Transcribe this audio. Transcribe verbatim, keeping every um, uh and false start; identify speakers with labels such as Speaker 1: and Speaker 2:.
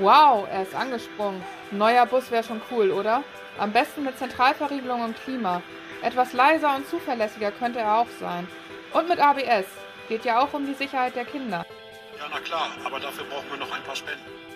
Speaker 1: Wow, er ist angesprungen. Ein neuer Bus wäre schon cool, oder? Am besten mit Zentralverriegelung und Klima. Etwas leiser und zuverlässiger könnte er auch sein. Und mit A B S. Geht ja auch um die Sicherheit der Kinder.
Speaker 2: Ja, na klar, aber dafür brauchen wir noch ein paar Spenden.